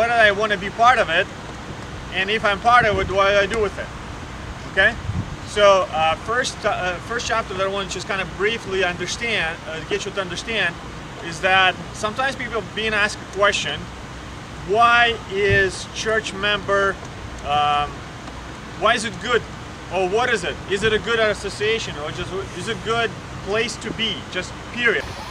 whether I want to be part of it, and if I'm part of it, what do I do with it? Okay? So first chapter that I want to just kind of briefly understand, get you to understand, is that sometimes people being asked a question, why is church member, why is it good? Or what is it? Is it a good association, or just is it a good place to be? Just period.